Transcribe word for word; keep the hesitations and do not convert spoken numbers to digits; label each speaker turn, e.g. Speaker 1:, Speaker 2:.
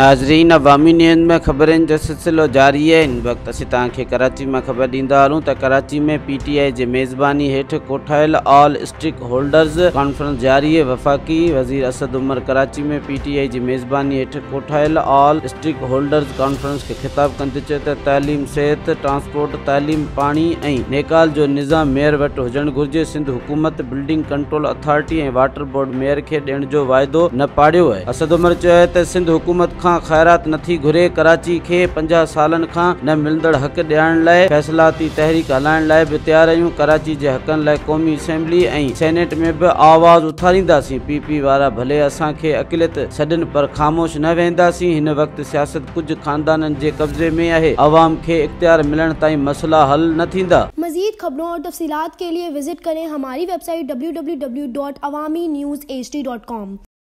Speaker 1: नाज़रीन, अवामी न्यूज़ में ख़बरनि जो सिलसिलो जारी है। इन वक्त असीं तव्हांखे कराची में ख़बर ॾींदा हलूं त कराची में पीटीआई जे मेज़बानी हेठि कोठायल ऑल स्टेक होल्डर्स कॉन्फ्रेंस जारी है। वफ़ाक़ी वज़ीर असद उमर कराची में पीटीआई जी मेज़बानी हेठि कोठायल ऑल स्टेक होल्डर्स कॉन्फ्रेंस खे ख़िताब कंदे चयो त तालीम, सिहत, ट्रांसपोर्ट, तालीम, पाणी ऐं नेकाल जो निज़ाम मेयर वटि हुजणु घुरिजे। सिंध हुकूमत बिल्डिंग कंट्रोल अथॉरिटी ऐं वाटर बोर्ड मेयर खे ॾियण जो वाइदो न पाड़ियो आहे। असद उमर चयो आहे त सिंध हुकूमत खां ख़ैरात नथी घुरे। कराची खे पंजाह सालनि खां न मिलंदड़ हक़ ॾियण लाइ फ़ैसिलाती तहरीक हलाइण लाइ बि तयार आहियूं। कराची जे हक़नि लाइ क़ौमी असेंबली ऐं सेनेट में बि आवाज़ उथारींदासीं। पी पी वारा भले असांखे अक़िलियत छॾनि पर ख़ामोश न वेंदासीं। हिन वक़्तु सियासत कुझु ख़ानदाननि जे कब्ज़े में आहे। अवाम खे इख्तियार मिलण ताईं मसला हल न थींदा।
Speaker 2: मज़ीद खबरों और तफसीलात के लिए विजिट करें हमारी website W W W dot Awami News H D dot com.